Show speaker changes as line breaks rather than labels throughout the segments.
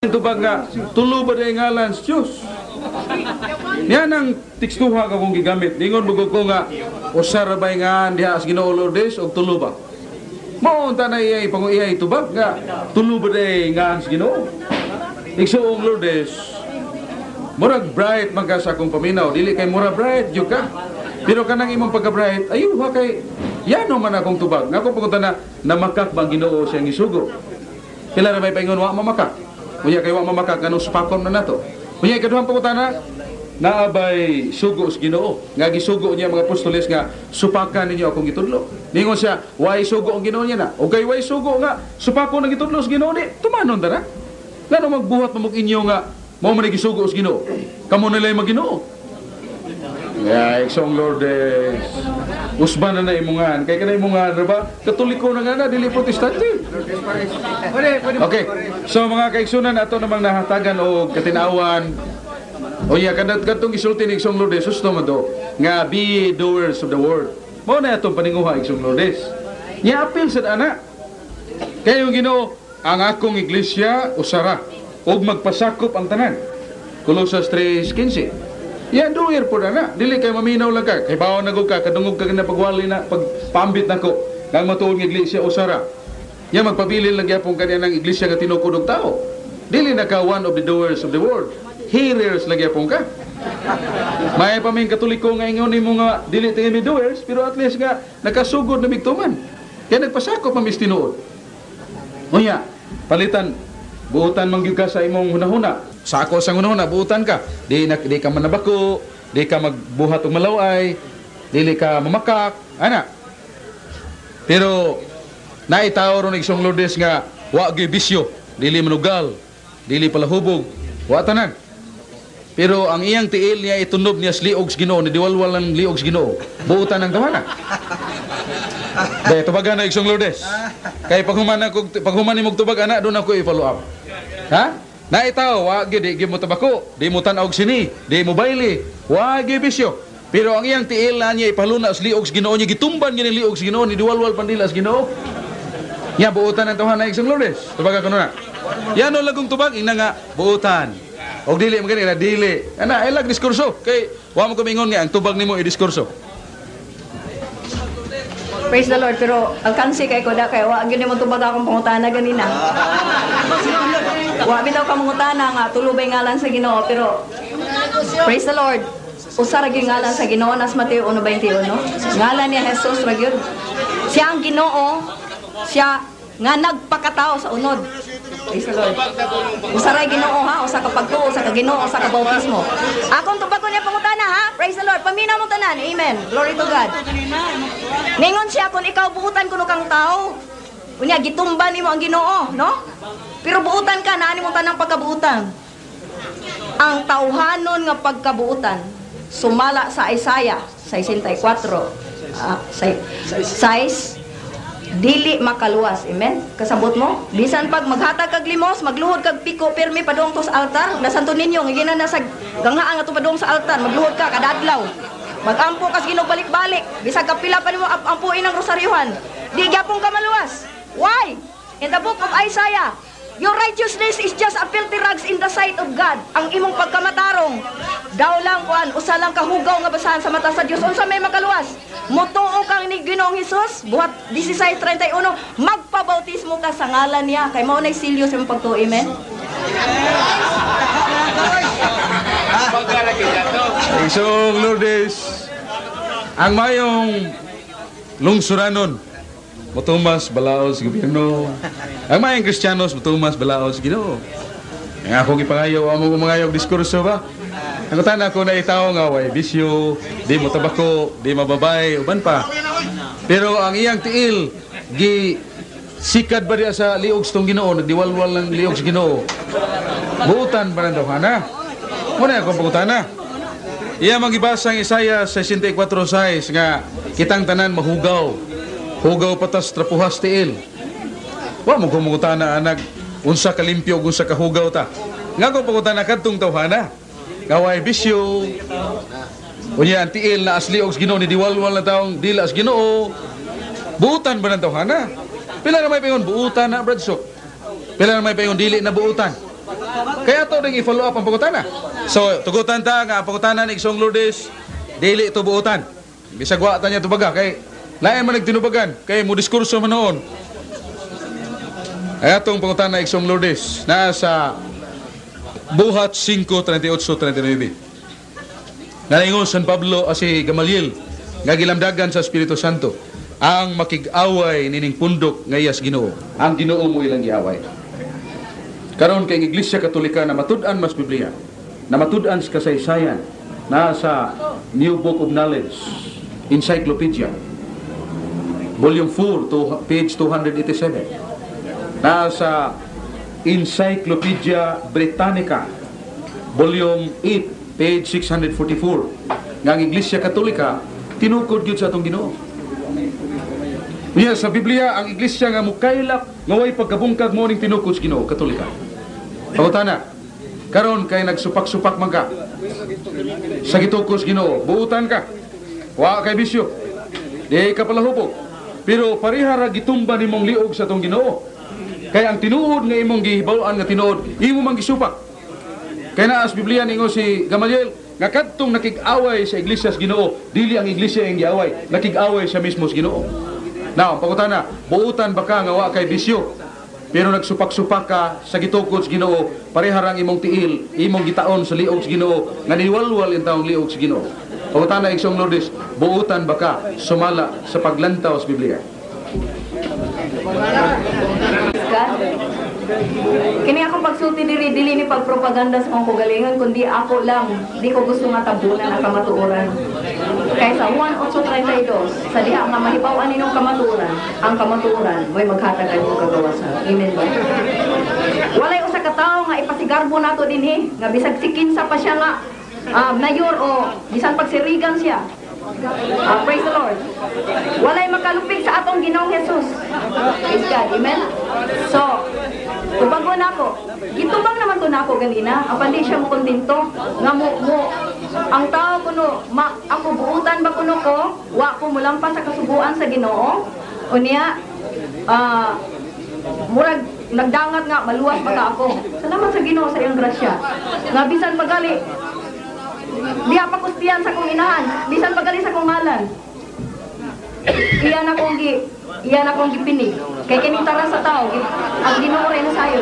Tubag nga tulo ba day ngalan sa Diyos? Yan ang tekstuha ka kong gigamit. Ningon bugog ko nga usar bay nga diha as Ginoo Lourdes og tulo ba? Mao unta na iyay panguyay tubag nga tulo ba day nga sa Ginoo? Igsuong Lourdes. Murag bright man ka sa akong paminaw, dili kay mura bright jud ka. Pero kanang imong pagka-bright, ayo ha kay yano man akong tubag. Nga ko pagunta na namakak bang Ginoo siyang isugo. Pila ra may paingon wa mamakak. Unya kay wa mamakak kanang supakon na nato. Unya ikaduhang pagunta na naabay sugo sa Ginoo. Nga gisugo niya mga apostoles nga supakan ninyo akong gitudlo. Ningon siya, way sugo ang Ginoo niya na. Okay, way sugo nga supakon ang gitudlo sa Ginoo ni. Tumanon ta na. Ngano magbuhat mo inyo nga mao man gisugo sa Ginoo. Kamo na lay magginoo. Ya, isang Lourdes. Usban na imungan. Kay kanay imungan ra ba? Katoliko na nga na dili protestante. Okay. So mga kaigsunan ato namang nahatagan og katinawan. O ya kadtong gisulti ni isang Lourdes susto man do nga be doers of the word. Mao na atong paninguha isang Lourdes. Nya apil sad ana. Kay yung Ginoo ang akong iglesia usara og magpasakop ang tanan. Colossus 3:15. Yan doer po na. Dili kay maminaw lang ka. Kay bawon nagog ka kadungog ka na pagwali na pagpambit nako. Nang matuod nga iglesia usara. Yan magpabili lang gyapon kaniya ng iglesia nga tinukod og tao. Dili na ka one of the doers of the word. Hearers lang gyapon ka. May paming Katoliko nga ingon nimo nga dili tingin mi doers pero at least nga nakasugod na bigtuman. Kaya nagpasakop mamis tinuod. Unya, palitan buutan man gyud ka sa imong hunahuna. Sa ako sa hunahuna buutan ka. Di ka manabako, di ka magbuhat og malaway, dili ka mamakak, ana. Pero naitaw ron isang Lourdes nga wa gyud bisyo, dili manugal, dili palahubog, wa tanan. Pero ang iyang tiil niya itunob niya sa liog sa Ginoo, ni diwalwal ng liog sa Ginoo. Buutan ang tawana. Dahil tubagan na isang Lourdes. Kaya paghuman ni mong tubag ana, doon ako i-follow up. Ha? Naitaw, wag di mo tabako, di mo tanaw sini, di mo baili, wag bisyo. Pero ang iyang tiil na niya ipaluna sa liog sa Ginoo niya, gitumban niya ni liog sa Ginoo, ni diwalwal pandila sa Ginoo. Nya buutan ang tawahan na isang Lourdes. Tubaga ko na. Yan o lagong tubag, ina nga, buutan. O dili, maganda, dili. Ana, ilag diskurso. Kay, wa mo kumingon nga, ang tubag nimo i-diskurso.
Praise the Lord, pero alkansi kay ko da kay wa gyud mo tubag akong pangutana ganina. Wa bitaw ka mangutana nga tulubay ngalan sa Ginoo pero praise the Lord. Usa ra gyud ngalan sa Ginoo nas Mateo 1:21 no. Ngalan ni Jesus ra gyud. Siya ang Ginoo, siya nga nagpakatao sa unod. Praise the Lord. Usa ra Ginoo ha, usa ka pagtuo, usa ka Ginoo, usa ka bautismo. Akong tubag ko niya pangutana ha. Praise the Lord. Paminaw mo tanan. Amen. Glory to God. Ningon siya kung ikaw buutan kuno kang tao. Unya gitumban nimo ang Ginoo, no? Pero buutan ka na ani mo tanang pagkabuutan. Ang tawhanon nga pagkabuutan sumala sa Isaiah 64. Size dili makaluwas. Amen. Kasabot mo? Bisan pag maghatag kag limos, magluhod kag piko pirmi padung to sa altar. Nasanto ninyo nga ginana sa ganghaan ato padung sa altar, magluhod ka kada adlaw. Magampo kas Ginoo balik-balik. Bisag kapila pa nimo ampuin ang rosaryuhan. Di gyapon ka maluwas. Why? In the book of Isaiah, your righteousness is just a filthy rags in the sight of God. Ang imong pagkamatarong, daw lang kuan, usa lang kahugaw nga basahan sa mata sa Dios. Unsa may makaluwas? Mutuo kang ni Ginoong Hesus, buhat 16:31, magpabautismo ka sa ngalan niya. Kay mao nay silyo sa imong pagtuo, amen.
Isang Lourdes, ang mayong lungsuranon, mutumas balaos gobyerno. Ang mayong Kristiyanos, mutumas balaos Ginoo. Ang akong ipangayaw, amo ko mangayaw diskurso ba? Ang tanda ko na itaw nga, way bisyo, di mo tabako, di mababay, uban pa. Pero ang iyang tiil, sikad ba diya sa liog sa Ginoo, nagdiwalwal ng liog sa Ginoo. Buutan ba ng dawhana? Muna akong pangutana. Iya magibasa ang Isaiah 64:6 nga kitang tanan mahugaw. Hugaw patas trapuhas tiil. Wa mo kumungutana anag unsa ka limpyo ug unsa ka hugaw ta. Nga ko pangutana kadtong tawhana. Ngaway bisyo. Unya ang tiil na asli og Ginoo ni diwalwal na taong dila as Ginoo. Buutan ba ng tawhana? Pila na may payon buutan na bradso. Pila na may payon dili na buutan. Kaya to ning i-follow up ang pangutana. So tugutan ta nga ang pangutana ni Igsong Lourdes dili ito buotan. Bisag wa ta niya tubaga kay lain man nagtinubagan kay mo diskurso man noon. Ay atong pangutana Igsong Lourdes nasa Buhat 5:38-39. Naingon San Pablo si Gamaliel nga gilamdagan sa Espiritu Santo ang makig-away nining pundok ngayas Ginoo. Ang Ginoo mo ilang giaway. Karon kay Iglesia Katolika na matud-an mas Biblia, na matud-an sa kasaysayan, nasa New Book of Knowledge, Encyclopedia, Volume 4 to page 287. Nasa Encyclopedia Britannica, Volume 8, page 644. Nga ang Iglesia Katolika, tinukod yun sa atong Ginoo. Niya sa Biblia, ang Iglesia nga mukaylak, nga way pagkabungkag mo ning tinukod sa Ginoo, Katolika. Pangutana, karon kay nagsupak-supak man ka sa gitukod sa Ginoo, buutan ka, wa kay bisyo, di ka palahubog, pero parihara gitumba nimong liog sa atong Ginoo. Kaya ang tinuod nga imong gihibaw-an nga tinuod, imo man gisupak. Kaya naas Biblia ningo si Gamaliel, nga kadtong nakig-away sa Iglesia sa Ginoo, dili ang Iglesia ang giaway, nakig-away siya mismo sa Ginoo. Now, ang pangutana, buutan ba ka nga wa kay bisyo, pero nagsupak-supak ka sa gitukod sa Ginoo, pareharang imong tiil, imong gitaon sa liog sa Ginoo, nga niwalwal yung taong liog sa Ginoo. Pangutana Igsong Lourdes, buutan ba ka sumala sa paglantaw sa Biblia?
Kini akong pagsulti dili ni pagpropaganda sa akong kagalingon, kundi ako lang, di ko gusto nga tabunan ang kamatuoran. Kaysa 1:8:32, sa diha nga mahibaw-an ninyong kamatuoran, ang kamatuoran mo'y maghatag ang inyong kagawasan. Amen ba? Walay usa ka tawo nga ipasigarbo nato dinhi, nga bisag sikinsa pa siya nga mayor o bisan pagsirigan siya. Praise the Lord. Walay makalupig sa atong Ginoong Jesus. Praise God. Amen? So, tubago na ako. Gitubang naman to na ako ganina. Apan di siya mo kontento. Nga mo, ang tao kuno, ako buutan ba kuno ko, wa ko mulampas sa kasubuan sa Ginoo. O niya, murag, nagdangat nga, maluwas pa ka ako. Salamat sa Ginoo sa iyong grasya. Nga bisan magali, diha pa kustiyan sa kong inahan, bisan pagalis sa kong malan. Iyan akong gipinig. Kay kinitara sa tao, ang Ginoo rin na sayo.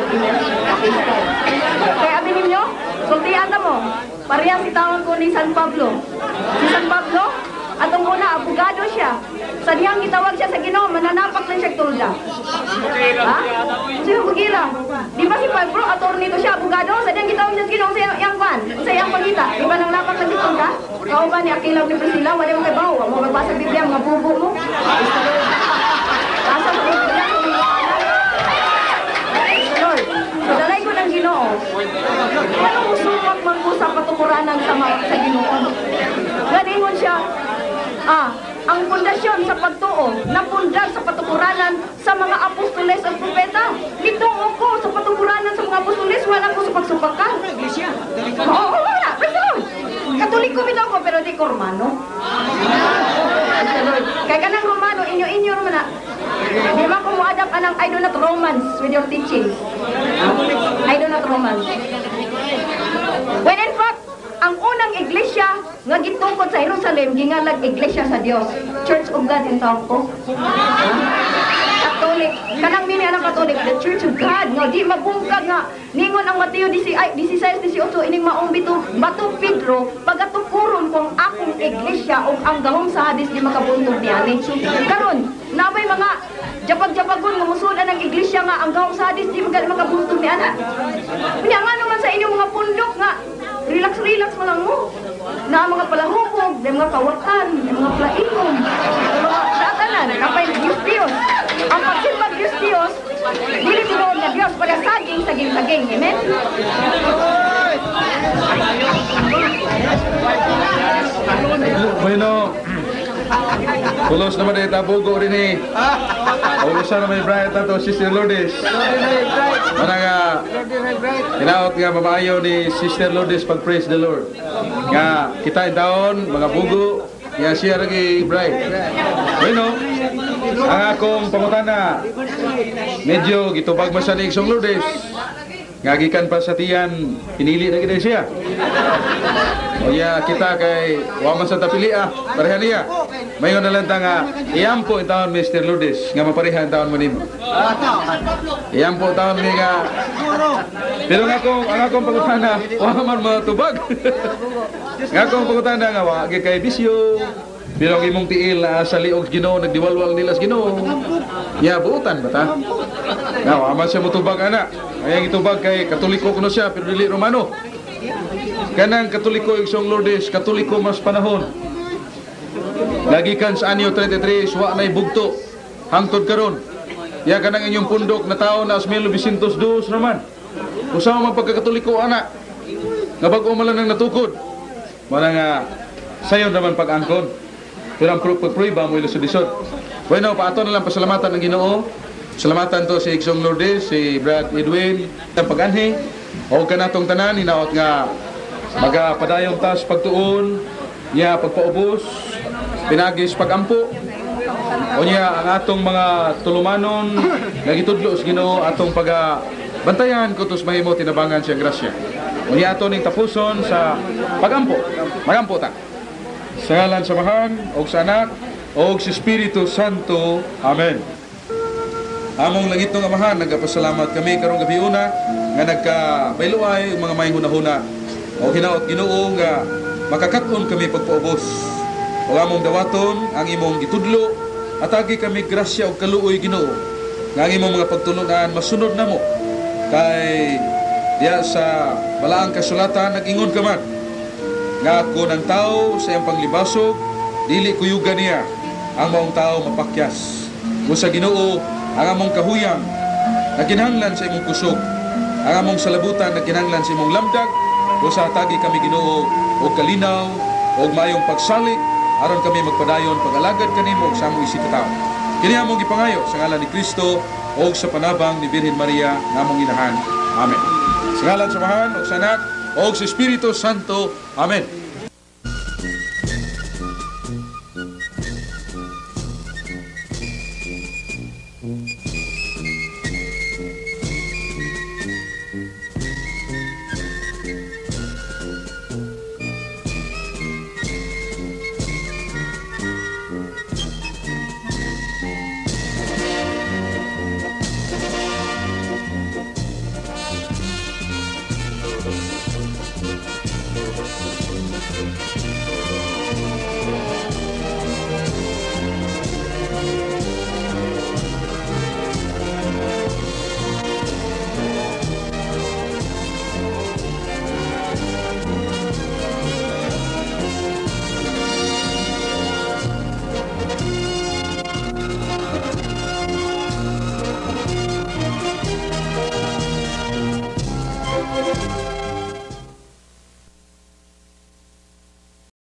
Kaya abi ninyo, sultian na mo. Pareha si tawag ko ni San Pablo. Si San Pablo, atong una, abogado siya. Sa diyang gitawag siya sa Ginoo, mananapak lang siya tulda. Ha? Siya bugila. Di ba si Pablo, attorney to siya, abogado? Sa diyang gitawag siya sa Ginoo, sa iyang kwan, sa iyang pagita. Di ba nang lapak lang dito ka? Kao ba ni Akilaw ni Priscilla, wala mo kay Bawa, mo magbasa Biblia, mga bubo mo. Asa mo Biblia, Lord, padalay ko ng Ginoo. Anong usumag man ko sa patukuranan sa Ginoo? Ganingon siya, ang pundasyon sa pagtuo, napundag sa patukuranan sa mga apostoles at propeta. Gituo ko sa patukuranan sa mga apostoles, wala ko sa pagsupakan. Oo, wala. Praise the Lord. Katoliko bitaw ko, pero di ko Romano. Kaya ka ng Romano, inyo naman na. Di ba kung mo-adapt anang I do not romance with your teaching? I do not romance. When in fact, ang unang iglesia nga gitungkod sa Jerusalem, gingalag iglesia sa Dios. Church of God in tawag ko. Catholic. Kanang mini anang Catholic, the Church of God. Nga di mabungkag nga. Ningon ang Mateo 16:18, ining maong bato Pedro, pagatukuron kung akong iglesia o ang gahom sa Hades di makabuntog niani. Karon, namay mga japag-japagon nga musudan ng iglesia nga ang gahom sa Hades di makabuntog ni ana. Unya nga naman sa inyong mga pundok nga relax mo lang mo. Na mga palahubog, mga kawakan, mga plaingom, mga datanan, kapay Diyos Diyos. Ang pagsimbag Diyos Diyos, dili tinuod na Diyos para saging. Amen?
Bueno, tulos naman dahil tabugo rin eh. Paulisan naman yung Brian tato, Sister Lourdes. Mana nga, hinaot nga mamaayaw ni Sister Lourdes pag-praise the Lord. Nga, kita yung taon, mga bugo, nga siya lagi Brian. Bueno, ang akong pangutana, medyo gitubag mo sa Igsong Lourdes. Ngagikan pa sa tiyan, pinili na gid siya. O ya kita kay wa man sa tapili pareha niya. Mayon na lang ta nga iyampo in taon Mr. Lourdes nga mapareha in taon mo nimo. Iyampo taon mi nga. Pero ang akong pangutana, wa man matubag. Nga akong pangutana nga wa gi kay bisyo. Pero ang imong tiil sa liog Ginoo nagdiwalwal nila sa Ginoo. Ya buutan ba ta? Nga wa man siya motubag ana. Ay itubag kay Katoliko kuno siya pero dili Romano. Kanang Katoliko Igsoong Lourdes, Katoliko mas panahon. Lagi kan sa anyo 33, wa nay bugto. Hangtod karon. Ya kanang inyong pundok na taon na 1902 naman. Usaw man pagka-Katoliko ana. Nga bag-o man lang natukod. Mara nga sayon naman pag-angkon. Pero ang pagpruiba mo ilusod-isod. Bueno, paato na lang pasalamatan ang Ginoo. Salamatan to si Igsoong Lourdes, si Brad Edwin, ang pag-anhi. O kanatong tanan, hinaot nga magapadayong tas pagtuon, niya pagpaubos, pinagis pagampo. O niya ang atong mga tulumanon, nagitudlo sa Ginoo atong bantayan kutos mahimo tinabangan siyang grasya. O niya ato ning tapuson sa pagampo. Magampo ta. Sa ngalan sa Amahan, o sa Anak, o sa Espiritu Santo. Amen. Among langitong Amahan, nagpasalamat kami karong gabi una nga nagkabailuay mga may hunahuna. O hinaot Ginoo nga makakaton kami pagpaubos. O among dawaton ang imong gitudlo at agi kami grasya o kaluoy Ginoo. Nga ang imong mga pagtulunan masunod namo. Kay diya sa balaang kasulatan nag-ingon ka man. Nga ako ng tao sa iyang panglibasog, dili kuyugan niya ang maong tao mapakyas. Kung sa Ginoo, ang among kahuyang na kinahanglan sa imong kusog, ang among salabutan na kinahanglan sa imong lamdag, kung sa tagi kami Ginoo o kalinaw o mayong pagsalik, aron kami magpadayon pag-alagad kanimo sa among isip katao. Kini among gipangayo sa ngalan ni Kristo o sa panabang ni Birhen Maria nga among inahan. Amen. Sa ngalan sa Amahan o sa Anak o sa Espiritu Santo. Amen.